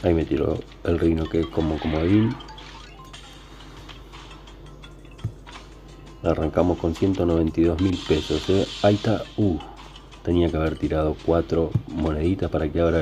Ahí me tiró el reino que es como comodín. Arrancamos con 192.000 pesos, Ahí está. Tenía que haber tirado 4 moneditas para que ahora